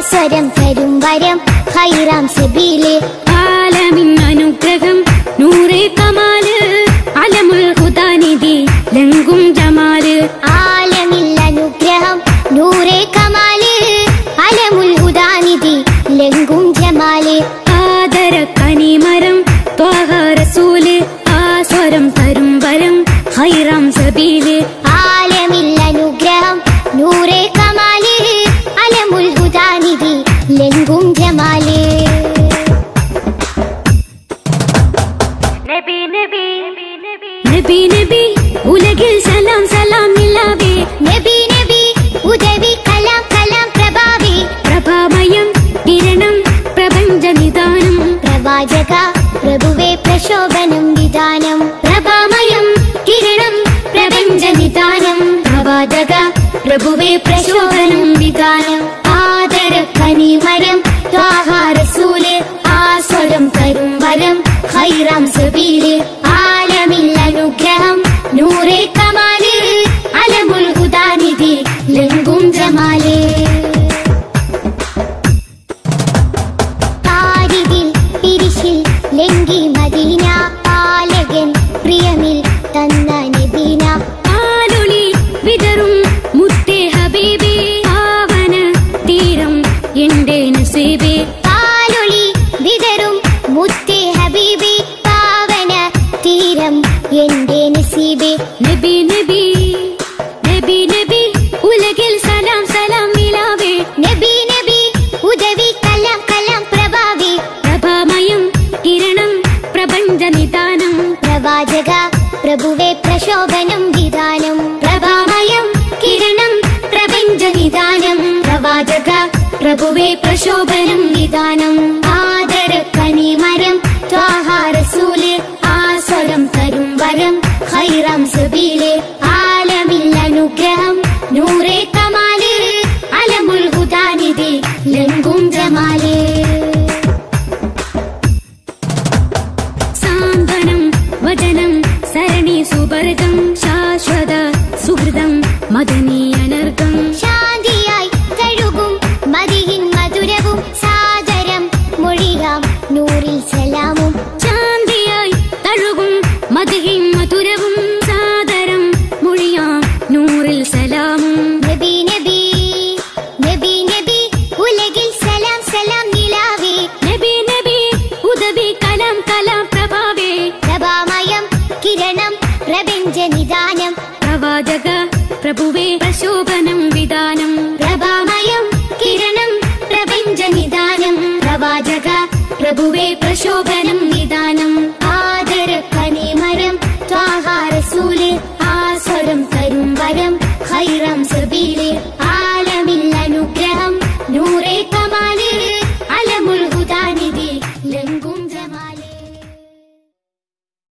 സ്വരം തരും വരം ഖൈറാം സബീല് ആലമിൻ അനുഗ്രഹം നൂറേ കമാല് അലമുൽ ഹുദാനിധി ലംഘും ജമാല് ആലമിൽ അനുഗ്രഹം നൂറേ കമാല് അലമുൽ ഹുദാനിധി ലംഘും ജമാല് ആദര കനിമരം ത്വാഹ റസൂല് ആ സ്വരം തരും വരം ഖൈറാം സബീല് ആലമിൽ അനുഗ്രഹം നൂറേ കമാല് അലമുൽ ഹുദാനിധി ലംഘും ജമാല് നബി നബി നബി നബി ഉലകിൽ സലാം സലാം നിലാവേ നബി നബി ഉദവി കലാം കലാം പ്രഭാവി പ്രഭാമയം കിരണം പ്രപഞ്ച നിദാനം പ്രവാചക പ്രഭുവേ പ്രശോഭനം വിധാനം പ്രഭാമയം കിരണം പ്രപഞ്ച നിദാനം പ്രവാചക പ്രഭുവേ പ്രശോഭനം വിധാനം ആദര കനിമരം ത്വാഹ റസൂല് ആ സ്വരം തരും വരം ഖൈറാം സബീല് ആലമിൽ അനുഗ്രഹം നൂറേ കമാല് അലമുൽ ഹുദാനിധി ലംഘും ജമാല് ആരിതിൽ പിരിശിൽ ലംഘി മദീന പാലകൻ പ്രിയമിൽ തന്ന നബീന ആലുളി വിതറും മുത്തേ ഹബീബി ആവന തീരം എന്റെ നസീബേ പാലൊളി വിതറും മുത്തേ ഹബീബി പാവന തീരം എന്റെ നസീബേ നബി നബി നബി നബി ഉലകിൽ സലാം സലാം നിലാവേ നബി നബി ഉദവി കലാം കലാം പ്രഭാവി പ്രഭാമയം കിരണം പ്രപഞ്ച നിദാനം പ്രവാചക പ്രഭുവേ പ്രശോഭനം വിധാനം പ്രഭാമയം കിരണം പ്രപഞ്ച നിദാനം പ്രവാചക പ്രഭുവേ പ്രശോഭനം നിദാനം ആദര കനിമരം ത്വാഹ റസൂല് ആ സ്വരം തരും വരം ഖൈറാം സബീല് ആലമിൽ അനുഗ്രഹം നൂറേ കമാല് അലമുൽ ഹുദാനിധി ലംഘും ജമാല് സാന്ത്വനം വചനം സരണി സുവർഗം ശാശ്വത സുഹൃതം മദനീയനർഗം ശാന്തിയായി തഴുകും മദിഹിൻ മധുരവും സാദരം മൊഴിയാം നൂറിൽ സലാമും ശാന്തിയായി തഴുകും മദ്ഹിൻ മധുരവും സാദരം മൊഴിയാം നൂറിൽ സലാമും നബി നബി നബി നബി ഉലകിൽ സലാം സലാം നിലാവേ നബി നബി ഉദവി കലാം കലാം പ്രഭാവേ പ്രഭാമയം കിരണം പ്രപഞ്ച നിദാനം പ്രവാചക പ്രഭുവേ പ്രശോഭനം വിധാനം പ്രഭാമയം കിരണം പ്രപഞ്ച നിദാനം പ്രവാചക പ്രഭുവേ പ്രശോഭനം